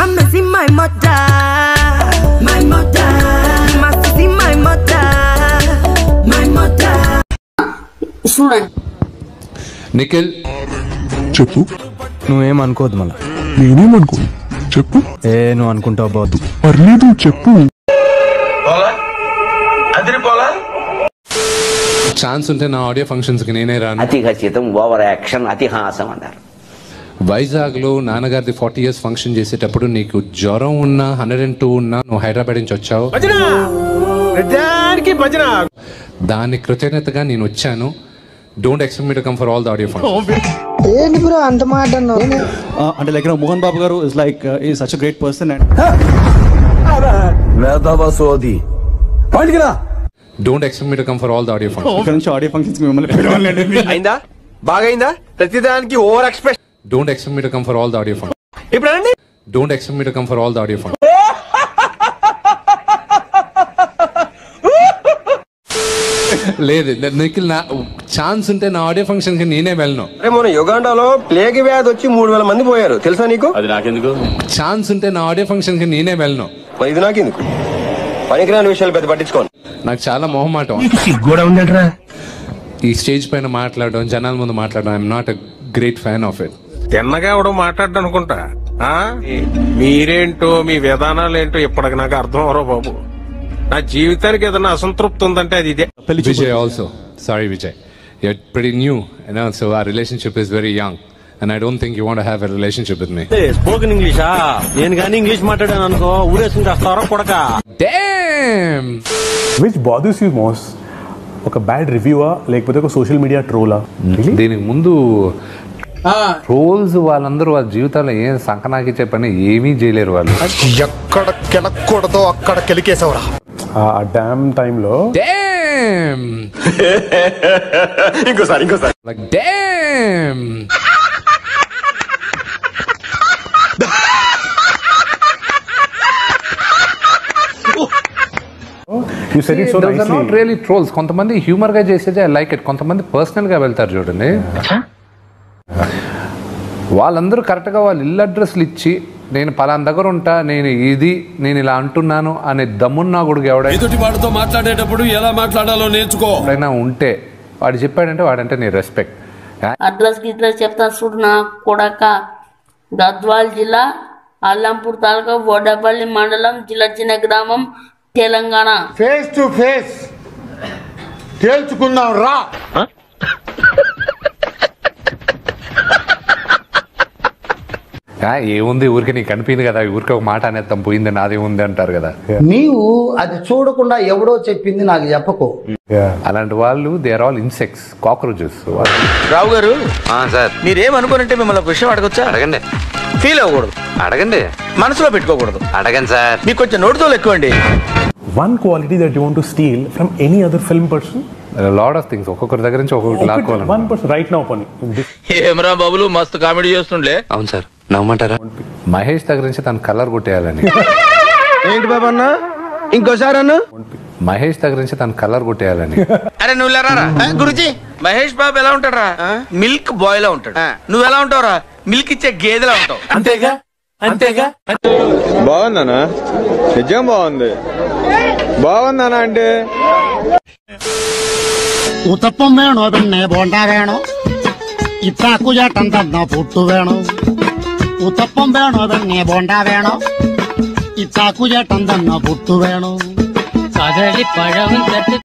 Come and see my mother. My mother. You must see my mother. My mother. Student. Nikhil చెప్పు. నువ్వేం అనుకోవద్దు మళ్ళా. నేనేమనుకోను చెప్పు. నువ్వు అనుకుంటావు బాదు. పర్లేదు చెప్పు. ఛాన్స్ ఉంటే నా ఆడియో ఫంక్షన్స్ కి నేనే రాను. అతి ఖచ్చితం, ఓవర్ యాక్షన్, అతిహాసం అన్నారు. వైజాగ్ లో నాన్నగారిది 40 years ఫంక్షన్ చేసేటప్పుడు నీకు జ్వరం ఉన్నా 102 ఉన్నా నువ్వు హైదరాబాద్ నుంచి వచ్చావు. దాని కృతజ్ఞతగా నేను వచ్చాను. Don't expect me to come for all the audio functions. ఏంటి బ్రో అంత మాట అన్నావు? అంటే like Mohan Babu garu is like is such a great person and వేదవసోది పైకిరా. Don't expect me to come for all the audio functions. ఇక్కడ నుంచి ఆడియో ఫంక్షన్స్ కి మిమ్మల్ని పిలవాలండి. అయిందా? బాగైందా? ప్రతిదానికి over expression. Don't expect me to come for all the audio functions. ఇప్పుడు అనండి. Don't expect me to come for all the audio functions. లేదు నిఖిల్, నా ఛాన్స్ ఉంటే నా ఆడియో ఫంక్షన్ కి నేనే వెళ్ళను. మన యుగాండాలో ప్లేగ్ వ్యాధి వచ్చి 3000 మంది పోయారు తెలుసా నీకు? అది నాకెందుకు? ఛాన్స్ ఉంటే నా ఆడియో ఫంక్షన్ కి నేనే వెళ్ళను. ఇది నాకెందుకు? పనికిరాని విషయాలు పెద్ద పట్టించుకోను. నాకు చాలా మొహమాటం. ఈ స్టేజ్ పైన మాట్లాడడం, జనాల ముందు మాట్లాడడం, I'm not a great fan of it. తిన్నగా ఎవడో మాట్లాడ్డా అనుకుంటా. మీరేంటో మీ విధానాలు ఏంటో ఇప్పటికి నాకు అర్థం అవరో బాబు. నా జీవితానికి ఏదైనా అసంతృప్తి ఉందంటే అది ఇదే. Vijay also. Sorry Vijay. You're pretty new, you know, so our relationship is very young. And I don't think you want to have a relationship with me. Spoken English నేను గాని ఇంగ్లీష్ మాట్లాడాను అనుకో ఊరేసుకుని వస్తారా కొడక. Damn! Which bothers you most? ఒక bad రివ్యూవా లేకపోతే ఒక సోషల్ మీడియా ట్రోలా? దీనికి ముందు ట్రోల్స్ వాళ్ళందరూ వాళ్ళ జీవితాల్లో ఏం సంకనాకిచ్చే పని ఏమీ చేయలేరు వాళ్ళు. ఎక్కడ కెలక్కూడదో అక్కడ కెలికేసావరా. ఆ డామ్ టైంలో ఇంకోసారి like damn. You said it so nicely. Those are not really trolls. కొంతమంది హ్యూమర్ గా చేసేది ఐ లైక్ ఇట్. కొంతమంది పర్సనల్ గా వెళ్తారు చూడండి. వాళ్ళందరూ కరెక్ట్ గా వాళ్ళ ఇల్లు అడ్రస్లు ఇచ్చి నేను పలానా దగ్గర ఉంటా, నేను ఇలా అంటున్నాను అనే దమ్మున్నా కూడా ఎవడైనా మాట్లాడేటప్పుడు ఎలా మాట్లాడాలో నేర్చుకో. ఎవడైనా ఉంటే వాడు చెప్పాడంటే వాడంటే నీ రెస్పెక్ట్. అడ్రస్ గిడ్రస్ చెప్తాను చూడు నా కొడక. గద్వాల్ జిల్లా అల్లంపూర్ తాలూకా వడ్డపల్లి మండలం జిల్లా గ్రామం తెలంగాణ. ఫేస్ టు ఫేస్ తేల్చుకుందాం రా. ఏముంది ఊరికి నీకు కనిపించింది కదా, ఊరికి ఒక మాట అనేద్దాం పోయింది నాదే ఉంది అంటారు కదా. నీవు అది చూడకుండా ఎవడో చెప్పింది నాకు చెప్పకు. అలాంటి వాళ్ళు they are all insects, cockroaches. Rao garu sir, మీరేమనుకోనంటే మిమ్మల్ని ఒక విషయం అడగొచ్చా? అడగండి. ఫీల్ అవ్వకూడదు, అడగండి. మనసులో పెట్టుకోకూడదు, అడగండి సార్. మీకు కొంచెం నోటితోలు ఎక్కువండి. One quality that you want to steal from any other film person? A lot of things. ఒక్కొక్కరి దగ్గర నుంచి ఒక్కొక్కటి లాక్కోవాలి. One person right now పని. ఏమరా బాబులు మస్తు కామెడీ చేస్తుండే. అవును సార్, నవ్వమంటారా? మహేష్ దగ్గర నుంచి తన కలర్ కొట్టేయాలని. ఏంటి బాబు అన్న? ఇంకోసారి అన్న. మహేష్ దగ్గర నుంచి తన కలర్ కొట్టేయాలని. అరే నువ్వు లేరా గురుజీ? మహేష్ బాబు ఎలా ఉంటారా? మిల్క్ బాయ్ లా ఉంటాడు. నువ్వు ఎలా ఉంటావురా? మిల్క్ ఇచ్చే గేదెలా ఉంటావు. అంతేగా అంతేగా. బాగుందనా? నిజం బాగుంది. బాగుందనా అంటే ഉത്തപ്പം വേണോ പിന്നെ ബോണ്ട വേണോ? ഇത്താക്കുചേട്ടൻ പുട്ടു വേണോ? ഉത്തപ്പം വേണോ പിന്നെ ബോണ്ട വേണോ? ഇത്താക്കുചേട്ടൻ പുട്ടു വേണോ? കദളിപ്പഴം